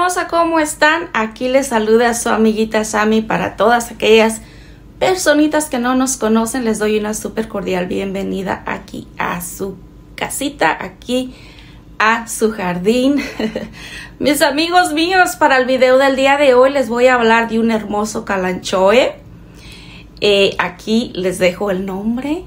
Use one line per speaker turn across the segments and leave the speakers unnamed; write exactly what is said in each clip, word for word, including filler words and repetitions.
hermosa, ¿cómo están? Aquí les saluda su amiguita Sammy. Para todas aquellas personitas que no nos conocen, les doy una súper cordial bienvenida aquí a su casita, aquí a su jardín. Mis amigos míos, para el video del día de hoy les voy a hablar de un hermoso calanchoe. Eh, aquí les dejo el nombre.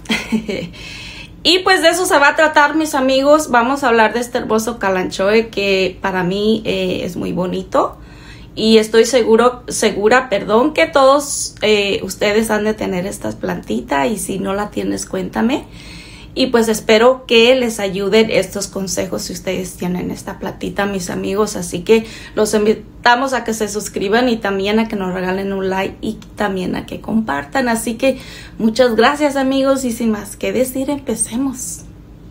Y pues de eso se va a tratar, mis amigos. Vamos a hablar de este hermoso calanchoe que para mí eh, es muy bonito. Y estoy seguro, segura, perdón, que todos eh, ustedes han de tener estas plantitas. Y si no la tienes, cuéntame. Y pues espero que les ayuden estos consejos si ustedes tienen esta plantita, mis amigos. Así que los invitamos a que se suscriban y también a que nos regalen un like y también a que compartan. Así que muchas gracias, amigos, y sin más que decir, empecemos.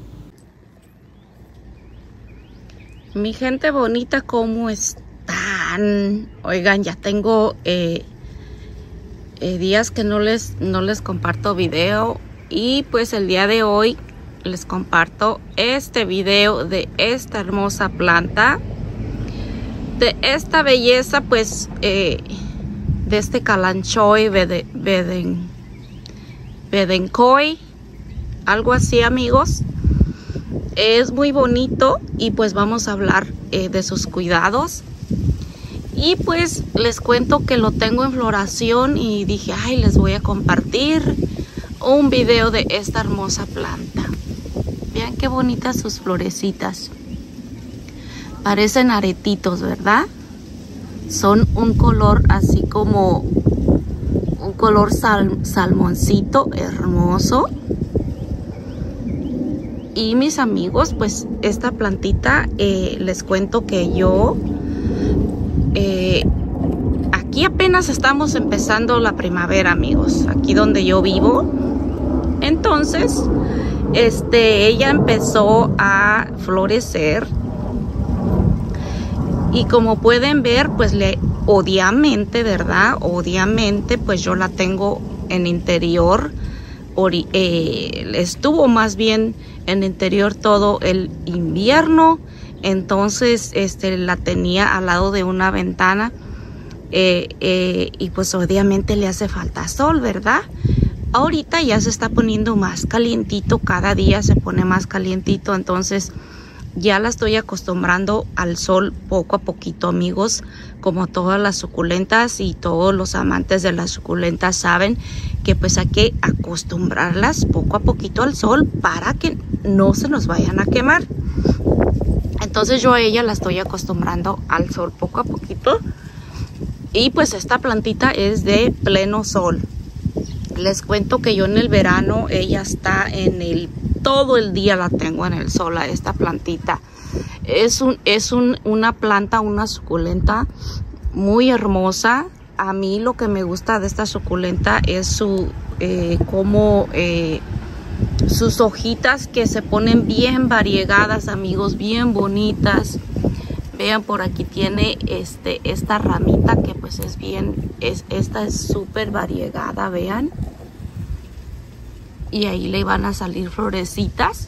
Mi gente bonita, ¿cómo están? Oigan, ya tengo eh, eh, días que no les, no les comparto video. Y pues el día de hoy les comparto este video de esta hermosa planta, de esta belleza, pues eh, de este calanchoe beden, bedenkoi, algo así, amigos. Es muy bonito y pues vamos a hablar eh, de sus cuidados. Y pues les cuento que lo tengo en floración y dije, ay, les voy a compartir un video de esta hermosa planta. Vean qué bonitas sus florecitas. Parecen aretitos, ¿verdad? Son un color así como un color sal, salmoncito hermoso. Y mis amigos, pues esta plantita eh, les cuento que yo eh, aquí apenas estamos empezando la primavera, amigos, aquí donde yo vivo. Entonces, este, ella empezó a florecer y como pueden ver, pues le obviamente, ¿verdad? Obviamente, pues yo la tengo en interior, ori, eh, estuvo más bien en interior todo el invierno. Entonces, este, la tenía al lado de una ventana eh, eh, y pues obviamente le hace falta sol, ¿verdad? Ahorita ya se está poniendo más calientito, cada día se pone más calientito, entonces ya la estoy acostumbrando al sol poco a poquito, amigos. Como todas las suculentas y todos los amantes de las suculentas saben que pues hay que acostumbrarlas poco a poquito al sol para que no se nos vayan a quemar. Entonces yo a ella la estoy acostumbrando al sol poco a poquito. Y pues esta plantita es de pleno sol. Les cuento que yo en el verano, ella está en el, todo el día la tengo en el sol a esta plantita. Es, un, es un, una planta, una suculenta muy hermosa. A mí lo que me gusta de esta suculenta es su, eh, como, eh, sus hojitas que se ponen bien variegadas, amigos, bien bonitas. Vean, por aquí tiene este, esta ramita que pues es bien, es, esta es súper variegada, vean. Y ahí le van a salir florecitas.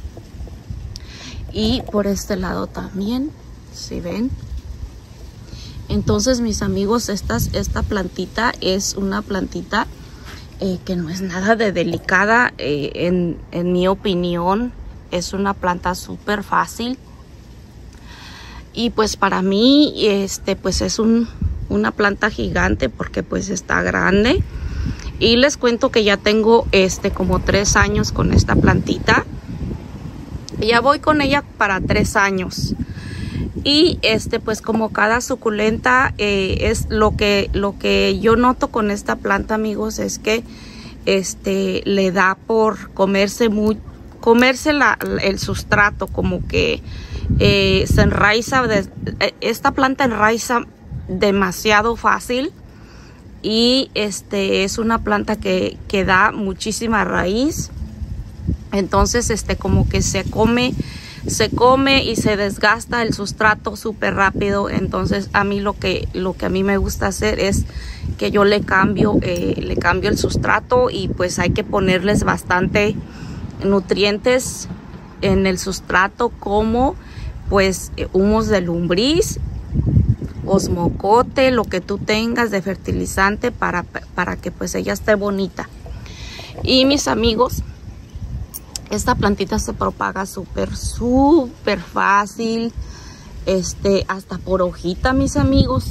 Y por este lado también, si ven. Entonces, mis amigos, estas, esta plantita es una plantita eh, que no es nada de delicada. Eh, en, en mi opinión, es una planta súper fácil. Y pues para mí, este, pues es un, una planta gigante porque pues está grande. Y les cuento que ya tengo este como tres años con esta plantita. Ya voy con ella para tres años. Y este, pues como cada suculenta, eh, es lo que, lo que yo noto con esta planta, amigos, es que este, le da por comerse muy, comerse la, el sustrato, como que Eh, se enraiza, de, esta planta enraiza demasiado fácil y este es una planta que, que da muchísima raíz. Entonces este como que se come se come y se desgasta el sustrato súper rápido. Entonces a mí lo que lo que a mí me gusta hacer es que yo le cambio eh, le cambio el sustrato y pues hay que ponerles bastante nutrientes en el sustrato, como pues humos de lombriz osmocote, lo que tú tengas de fertilizante para, para que pues ella esté bonita. Y mis amigos, esta plantita se propaga súper, súper fácil. Este, hasta por hojita, mis amigos.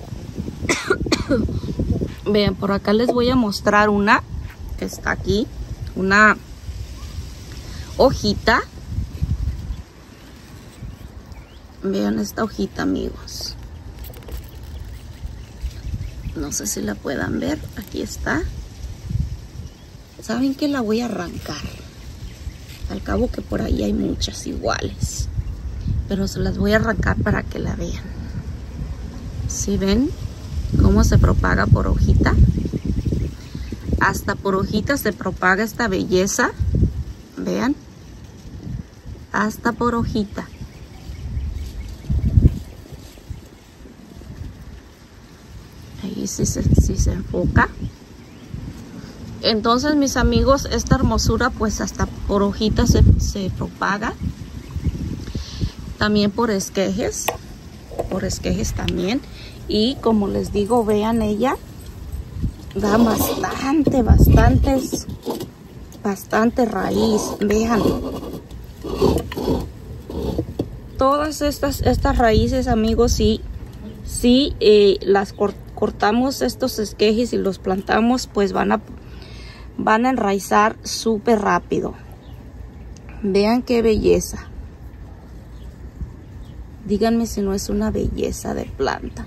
Vean, por acá les voy a mostrar una que está aquí. Una hojita. Vean esta hojita, amigos. No sé si la puedan ver. Aquí está. ¿Saben qué? La voy a arrancar. Al cabo que por ahí hay muchas iguales. Pero se las voy a arrancar para que la vean. ¿Sí ven cómo se propaga por hojita? Hasta por hojita se propaga esta belleza. Vean. Hasta por hojita. Ahí sí se, sí se enfoca. Entonces, mis amigos, esta hermosura pues hasta por hojita se, se propaga. También por esquejes. Por esquejes también. Y como les digo, vean, ella da bastante, bastantes, bastante raíz. Vean. Todas estas, estas raíces, amigos, sí, sí eh, las cort cortamos estos esquejes y los plantamos, pues van a, van a enraizar súper rápido. Vean qué belleza. Díganme si no es una belleza de planta.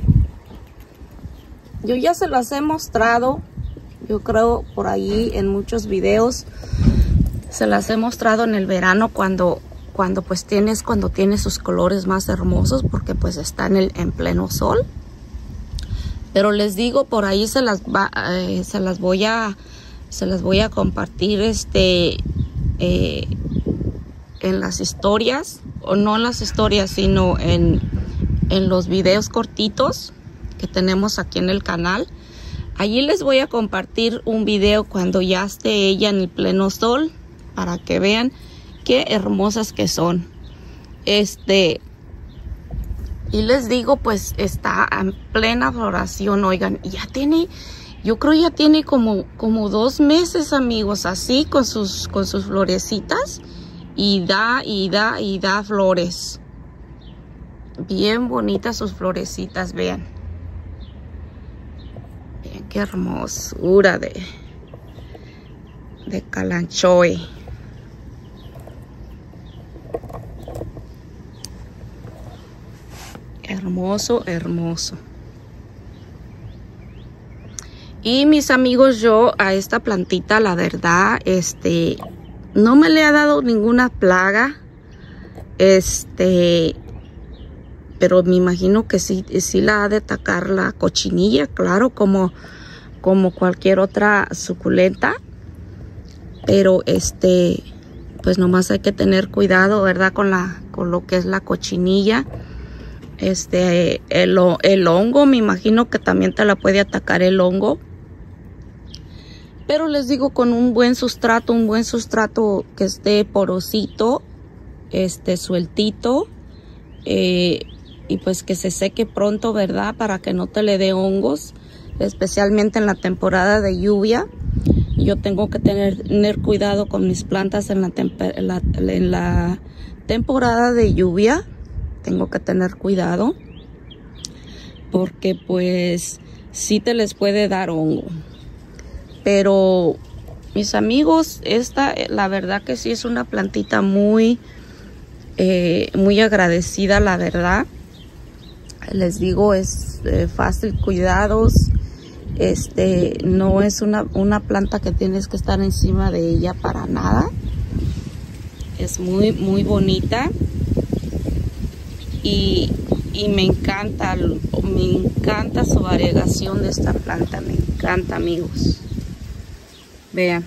Yo ya se las he mostrado, yo creo por ahí en muchos videos. Se las he mostrado en el verano cuando, cuando pues tienes, cuando tiene sus colores más hermosos, porque pues está en, el, en pleno sol. Pero les digo, por ahí se las, va, eh, se las voy a, se las voy a compartir este, eh, en las historias. O no en las historias, sino en, en los videos cortitos que tenemos aquí en el canal. Allí les voy a compartir un video cuando ya esté ella en el pleno sol, para que vean qué hermosas que son. Este, y les digo, pues está en plena floración. Oigan, ya tiene, yo creo ya tiene como, como dos meses, amigos, así con sus, con sus florecitas. Y da, y da, y da flores. Bien bonitas sus florecitas, vean. Vean qué hermosura de, de calanchoe. Hermoso, hermoso. Y mis amigos, yo a esta plantita, la verdad, este... no me le ha dado ninguna plaga, este, pero me imagino que sí, sí la ha de atacar la cochinilla, claro, como, como cualquier otra suculenta. Pero este, pues nomás hay que tener cuidado, ¿verdad? Con la, con lo que es la cochinilla. Este, el, el hongo, me imagino que también te la puede atacar el hongo. Pero les digo, con un buen sustrato, un buen sustrato que esté porosito, este, sueltito, eh, y pues que se seque pronto, ¿verdad? Para que no te le dé hongos, especialmente en la temporada de lluvia. Yo tengo que tener, tener cuidado con mis plantas en la, la, en la temporada de lluvia. Tengo que tener cuidado porque pues sí te les puede dar hongo. Pero mis amigos, esta la verdad que sí es una plantita muy, eh, muy agradecida, la verdad. Les digo, es eh, fácil cuidados. Este, no es una, una planta que tienes que estar encima de ella para nada. Es muy, muy bonita. Y, y me encanta, me encanta su variegación de esta planta. Me encanta, amigos. Vean.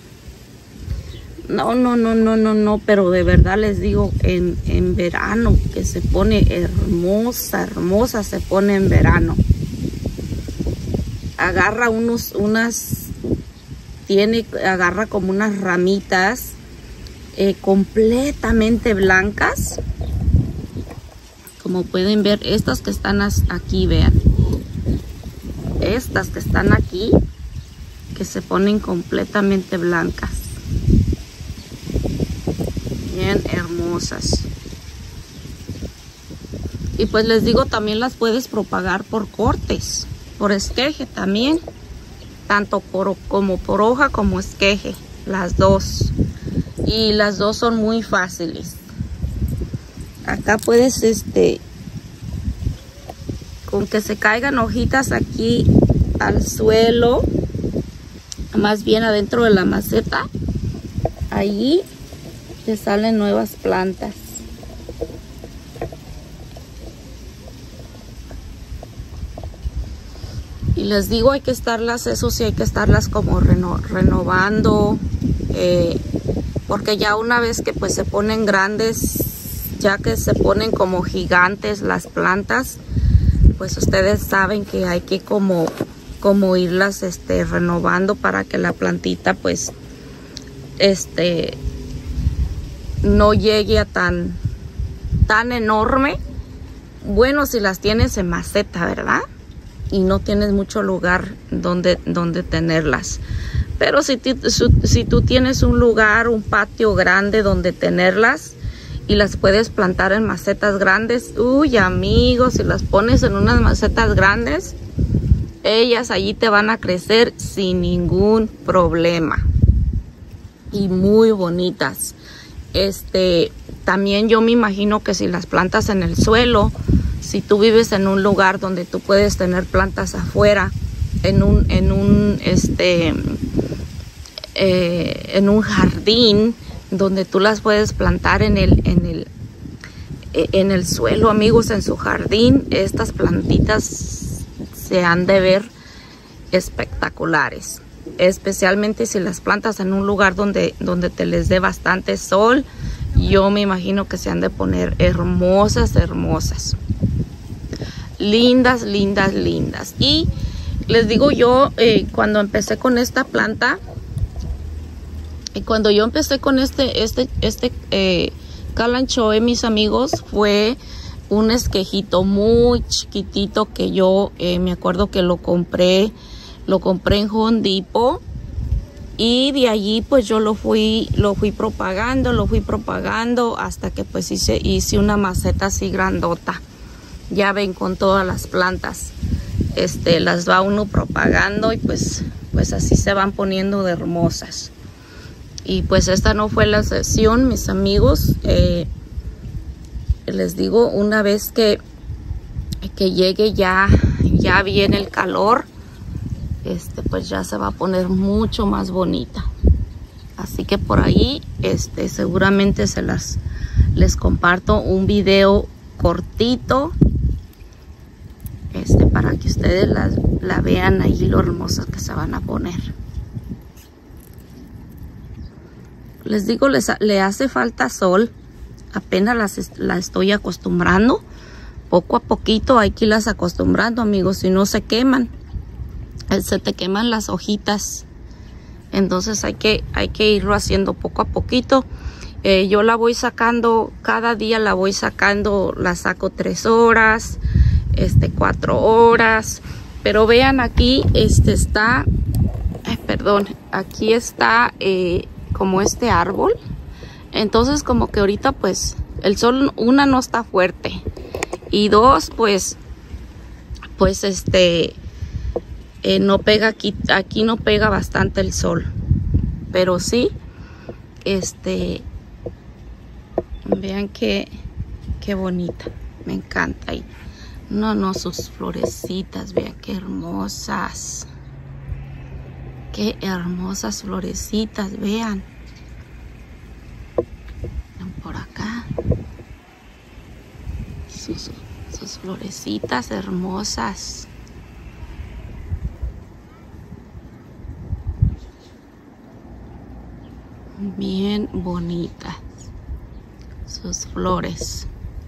No, no, no, no, no, no, pero de verdad les digo, en, en verano, que se pone hermosa, hermosa se pone en verano. Agarra unos, unas, tiene, agarra como unas ramitas eh, completamente blancas. Como pueden ver, estas que están aquí, vean. Estas que están aquí, que se ponen completamente blancas. Bien hermosas. Y pues les digo, también las puedes propagar por cortes, por esqueje también. Tanto por, como por hoja como esqueje, las dos. Y las dos son muy fáciles. Acá puedes, este, con que se caigan hojitas aquí al suelo, más bien adentro de la maceta, allí te salen nuevas plantas. Y les digo, hay que estarlas, eso sí, hay que estarlas como reno, renovando, eh, porque ya una vez que pues se ponen grandes, ya que se ponen como gigantes las plantas, pues ustedes saben que hay que como, como irlas este, renovando para que la plantita pues este no llegue a tan, tan enorme. Bueno, si las tienes en maceta, ¿verdad? Y no tienes mucho lugar donde, donde tenerlas. Pero si, si tú tienes un lugar, un patio grande donde tenerlas y las puedes plantar en macetas grandes, uy amigos, si las pones en unas macetas grandes, ellas allí te van a crecer sin ningún problema. Y muy bonitas. Este, también yo me imagino que si las plantas en el suelo, si tú vives en un lugar donde tú puedes tener plantas afuera, en un, en un, este, eh, en un jardín, donde tú las puedes plantar en el, en el, en el suelo, amigos, en su jardín, estas plantitas se han de ver espectaculares. Especialmente si las plantas en un lugar donde, donde te les dé bastante sol, yo me imagino que se han de poner hermosas, hermosas. Lindas, lindas, lindas. Y les digo yo, eh, cuando empecé con esta planta, y cuando yo empecé con este, este, este eh, Kalanchoe, mis amigos, fue un esquejito muy chiquitito que yo eh, me acuerdo que lo compré, lo compré en Home Depot. Y de allí pues yo lo fui, lo fui propagando, lo fui propagando hasta que pues hice, hice una maceta así grandota. Ya ven, con todas las plantas, este, las va uno propagando y pues, pues así se van poniendo de hermosas. Y pues esta no fue la excepción, mis amigos. Eh, les digo, una vez que, que llegue ya, ya viene el calor, este, pues ya se va a poner mucho más bonita. Así que por ahí, este, seguramente se las, les comparto un video cortito. Este, para que ustedes la, la vean ahí lo hermosas que se van a poner. Les digo, les, le hace falta sol. Apenas las, la estoy acostumbrando. Poco a poquito hay que irlas acostumbrando, amigos. Si no se queman. Se te queman las hojitas. Entonces hay que, hay que irlo haciendo poco a poquito. Eh, yo la voy sacando, cada día la voy sacando. La saco tres horas. Este, cuatro horas, pero vean aquí, este está, ay, perdón, aquí está eh, como este árbol. Entonces como que ahorita pues el sol, una, no está fuerte, y dos, pues pues este eh, no pega aquí, aquí no pega bastante el sol, pero sí, este, vean que qué bonita, me encanta. Y no, no, sus florecitas, vean qué hermosas. Qué hermosas florecitas, vean. Vean por acá. Sus, sus florecitas hermosas. Bien bonitas. Sus flores.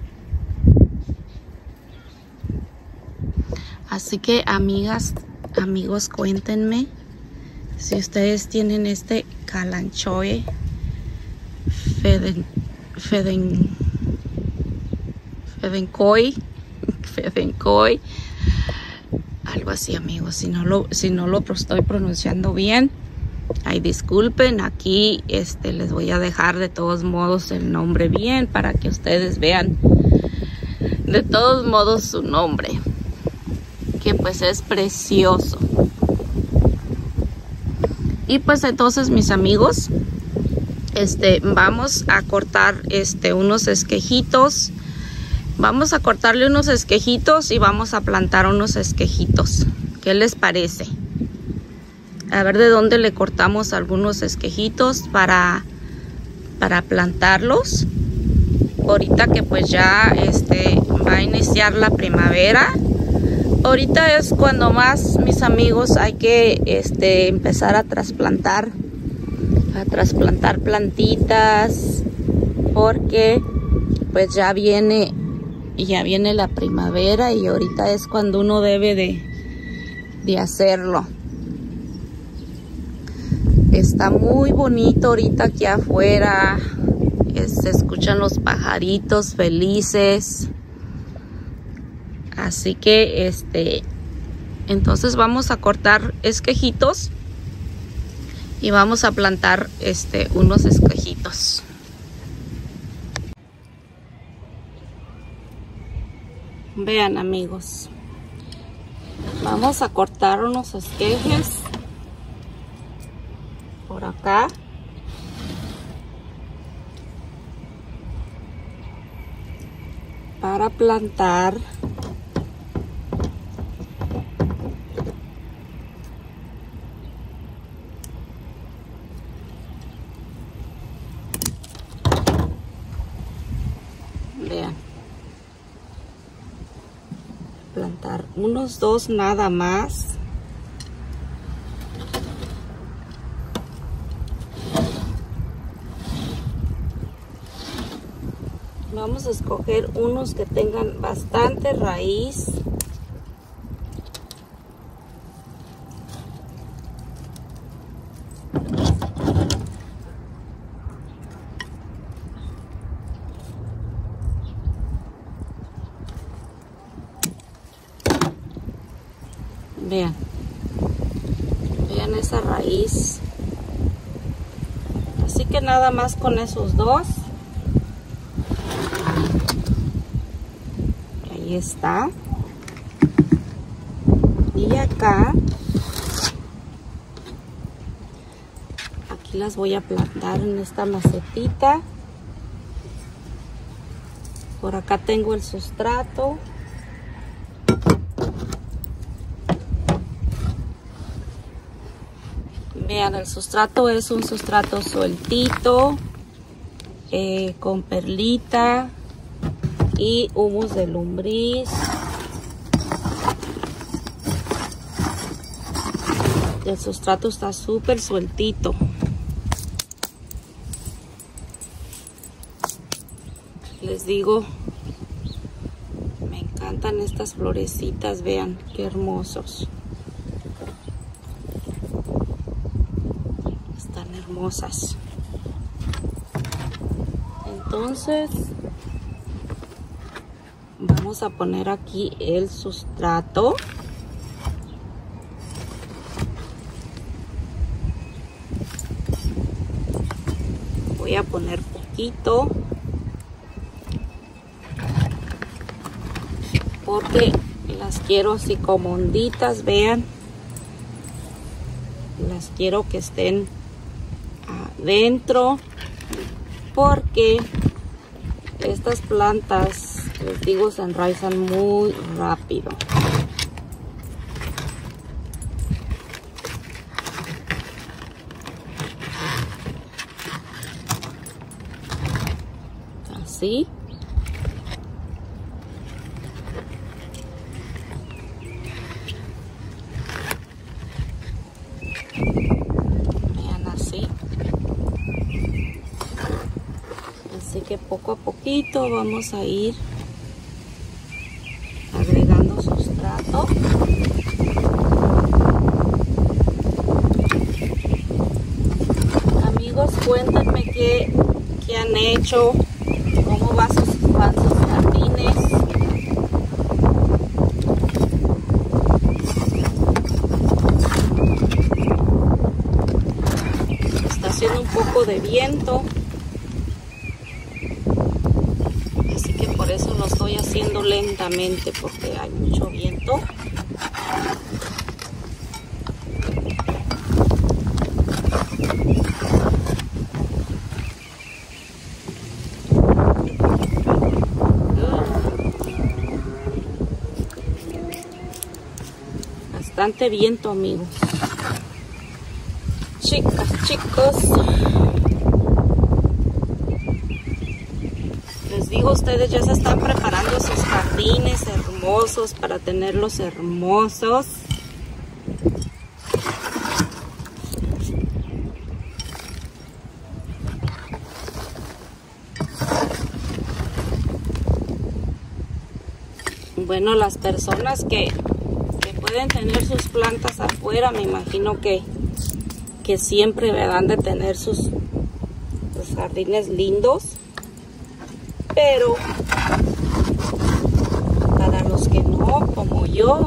Así que, amigas, amigos, cuéntenme si ustedes tienen este Kalanchoe Feden, Feden, Fevencoy, Fevencoy, algo así, amigos. Si no lo, si no lo estoy pronunciando bien, ay, disculpen. Aquí este, les voy a dejar de todos modos el nombre bien para que ustedes vean de todos modos su nombre, que pues es precioso. Y pues entonces, mis amigos, este, vamos a cortar este, unos esquejitos. Vamos a cortarle unos esquejitos y vamos a plantar unos esquejitos. ¿Qué les parece? A ver de dónde le cortamos algunos esquejitos para, para plantarlos. Ahorita que pues ya este, va a iniciar la primavera. Ahorita es cuando más, mis amigos, hay que este, empezar a trasplantar. A trasplantar plantitas. Porque pues ya viene... Y ya viene la primavera y ahorita es cuando uno debe de, de hacerlo. Está muy bonito ahorita aquí afuera. Es, se escuchan los pajaritos felices. Así que este, entonces vamos a cortar esquejitos y vamos a plantar este, unos esquejitos. Vean, amigos, vamos a cortar unos esquejes por acá. Para plantar vean. Plantar unos dos nada más. Vamos a escoger unos que tengan bastante raíz. Vean, vean esa raíz. Así que nada más con esos dos. Ahí está. Y acá, aquí las voy a plantar en esta macetita. Por acá tengo el sustrato. Vean, el sustrato es un sustrato sueltito, eh, con perlita y humus de lombriz. El sustrato está súper sueltito. Les digo, me encantan estas florecitas, vean qué hermosos. Están hermosas. Entonces vamos a poner aquí el sustrato. Voy a poner poquito porque las quiero así como onditas, vean. Las quiero que estén adentro porque estas plantas, les digo, se enraizan muy rápido. Así. Vean, así. Así que poco a poquito vamos a ir agregando sustrato. Amigos, cuéntenme qué, qué han hecho, cómo van sus, van sus jardines. poquito de viento. Así que por eso lo estoy haciendo lentamente, porque hay mucho viento. Bastante viento, amigos. Chicas, chicos, les digo, ustedes ya se están preparando sus jardines hermosos para tenerlos hermosos. Bueno, las personas que, que pueden tener sus plantas afuera, me imagino que que siempre van de tener sus, sus jardines lindos, pero para los que no, como yo,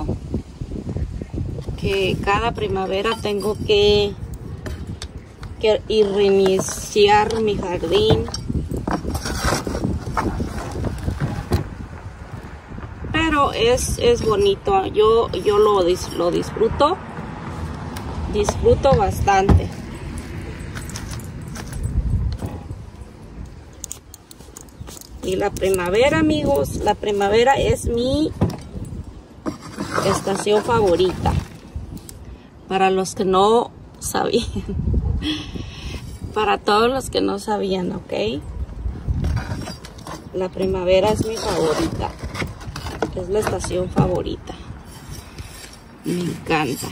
que cada primavera tengo que, que ir reiniciar mi jardín, pero es, es bonito. Yo, yo lo, lo disfruto. Disfruto bastante. Y la primavera, amigos, la primavera es mi estación favorita. Para los que no sabían. Para todos los que no sabían, ¿ok? La primavera es mi favorita. Es la estación favorita. Me encanta.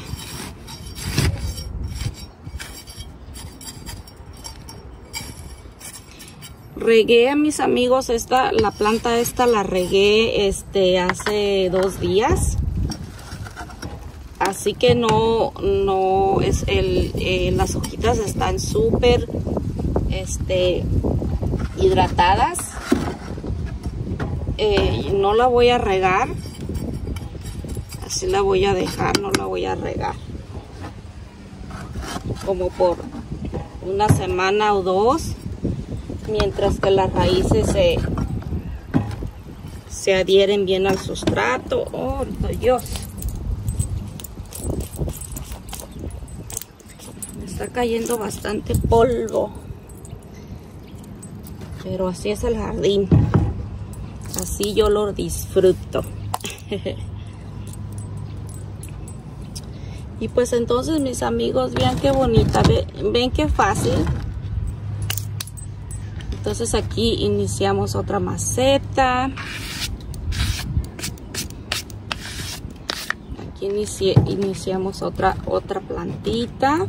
Regué a mis amigos esta, la planta esta la regué este hace dos días. Así que no, no es el, eh, las hojitas están súper este, hidratadas. Eh, no la voy a regar. Así la voy a dejar, no la voy a regar. Como por una semana o dos. Mientras que las raíces se, se adhieren bien al sustrato. Oh, Dios. Me está cayendo bastante polvo. Pero así es el jardín. Así yo lo disfruto. Y pues entonces, mis amigos, vean qué bonita. Ven, ven qué fácil. Entonces aquí iniciamos otra maceta. Aquí inici iniciamos otra, otra plantita.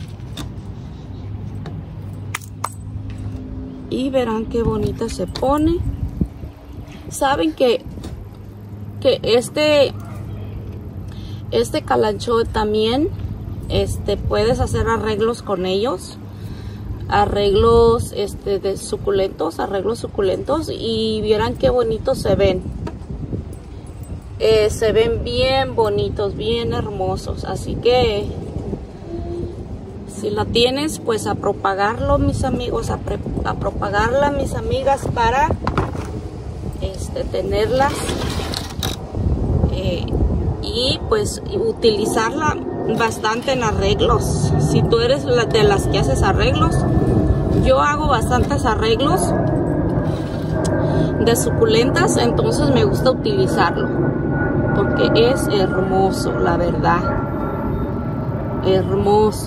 Y verán qué bonita se pone. Saben que, que este, este calanchoe también este, puedes hacer arreglos con ellos. Arreglos este, de suculentos, arreglos suculentos, y vieran qué bonitos se ven. Eh, se ven bien bonitos, bien hermosos. Así que si la tienes, pues a propagarlo, mis amigos, a, a propagarla, mis amigas, para este, tenerlas eh, y pues utilizarla bastante en arreglos. Si tú eres de las que haces arreglos, yo hago bastantes arreglos de suculentas, entonces me gusta utilizarlo porque es hermoso, la verdad, hermoso.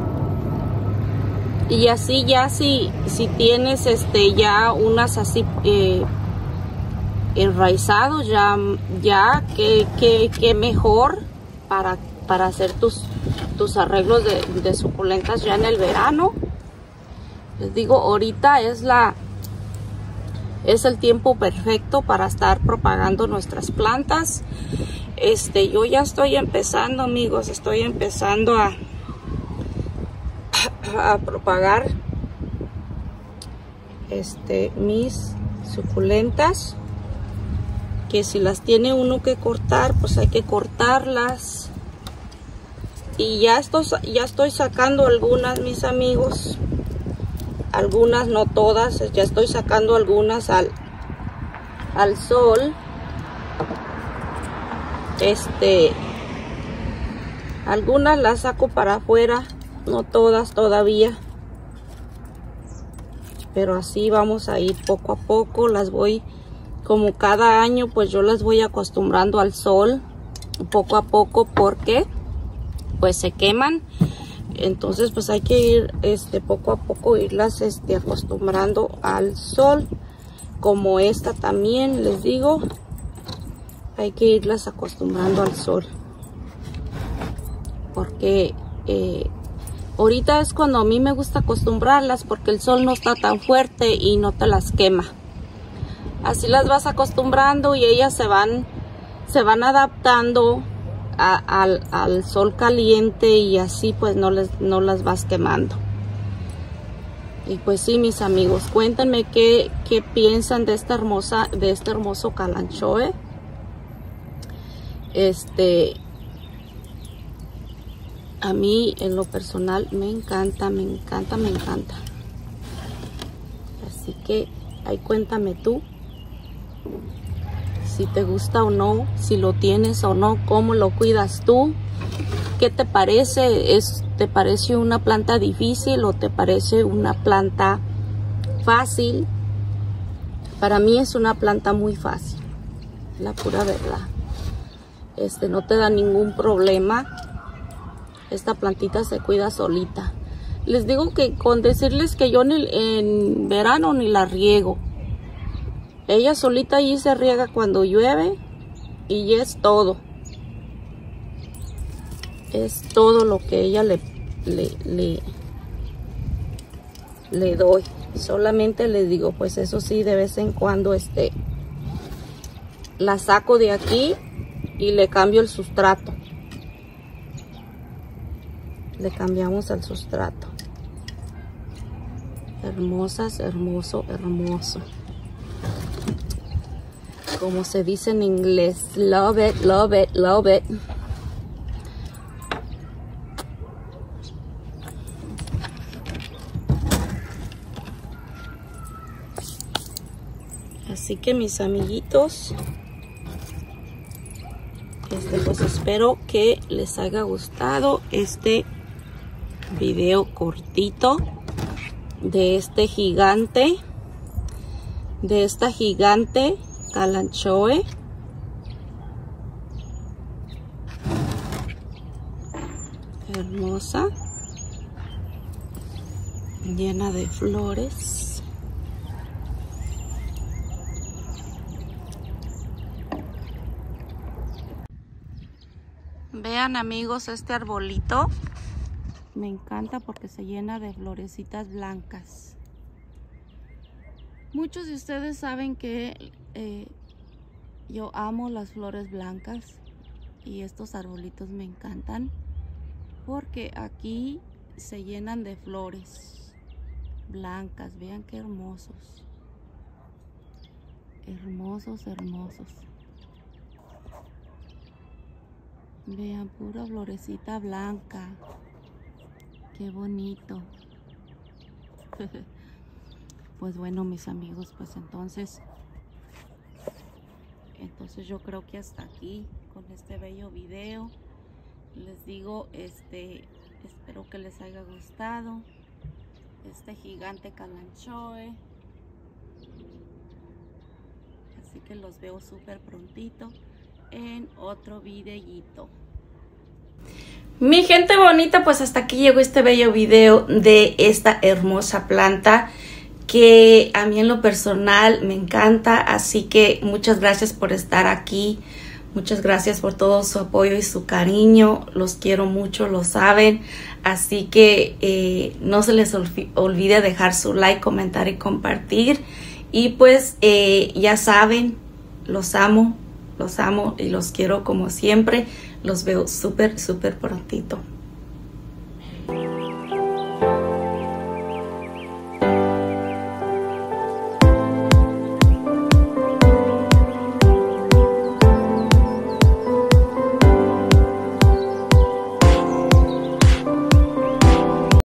Y así ya si, si tienes este ya unas así eh, enraizados, ya, ya que, que, que mejor para para hacer tus, tus arreglos de, de suculentas ya en el verano. Les digo, ahorita es la es el tiempo perfecto para estar propagando nuestras plantas. Este, yo ya estoy empezando, amigos, estoy empezando a, a, a propagar este, mis suculentas. Que si las tiene uno que cortar, pues hay que cortarlas. Y ya estoy, ya estoy sacando algunas, mis amigos. algunas, no todas, ya estoy sacando algunas al, al sol. Este, algunas las saco para afuera, no todas todavía. Pero así vamos a ir poco a poco, las voy, como cada año, pues yo las voy acostumbrando al sol, poco a poco, porque pues se queman. Entonces pues hay que ir este poco a poco irlas este acostumbrando al sol, como esta también les digo, hay que irlas acostumbrando al sol, porque eh, ahorita es cuando a mí me gusta acostumbrarlas, porque el sol no está tan fuerte y no te las quema. Así las vas acostumbrando y ellas se van se van adaptando a, al, al sol caliente, y así pues no les no las vas quemando. Y pues sí, mis amigos, cuéntenme qué, qué piensan de esta hermosa de este hermoso Kalanchoe. Este, a mí en lo personal me encanta, me encanta, me encanta. Así que ahí cuéntame tú si te gusta o no, si lo tienes o no, cómo lo cuidas tú, qué te parece, es, te parece una planta difícil o te parece una planta fácil. Para mí es una planta muy fácil, la pura verdad. Este, no te da ningún problema. Esta plantita se cuida solita. Les digo que con decirles que yo en, el, en verano ni la riego. Ella solita allí se riega cuando llueve y es todo. Es todo lo que ella le, le, le, le doy. Solamente les digo, pues eso sí, de vez en cuando este, la saco de aquí y le cambio el sustrato. Le cambiamos el sustrato. Hermosas, hermoso, hermoso. Como se dice en inglés, love it, love it, love it. Así que mis amiguitos, este, pues espero que les haya gustado este video cortito de este gigante, de esta gigante Kalanchoe. Hermosa, llena de flores. Vean, amigos, este arbolito me encanta porque se llena de florecitas blancas. Muchos de ustedes saben que eh, yo amo las flores blancas, y estos arbolitos me encantan porque aquí se llenan de flores blancas. Vean qué hermosos, hermosos, hermosos. Vean, pura florecita blanca. Qué bonito. Pues bueno, mis amigos, pues entonces entonces yo creo que hasta aquí con este bello video. Les digo, este espero que les haya gustado este gigante Kalanchoe. Así que los veo súper prontito en otro videíto. Mi gente bonita, pues hasta aquí llegó este bello video de esta hermosa planta que a mí en lo personal me encanta. Así que muchas gracias por estar aquí, muchas gracias por todo su apoyo y su cariño. Los quiero mucho, lo saben. Así que eh, no se les olvide dejar su like, comentar y compartir. Y pues eh, ya saben, los amo, los amo y los quiero como siempre. Los veo súper, súper prontito.